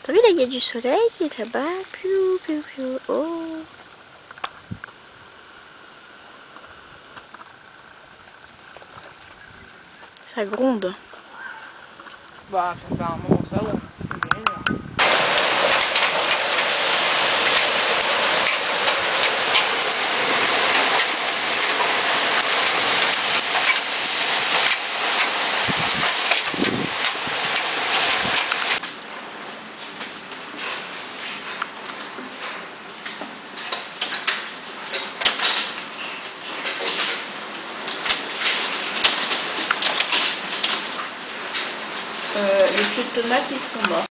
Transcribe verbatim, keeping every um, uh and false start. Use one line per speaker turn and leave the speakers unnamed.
T'as vu là, il y a du soleil qui est là-bas. Piou, piou, piou. Oh. Ça gronde.
Bah, ça fait un moment que ça va. Euh, les fruits de tomates, ils sont morts.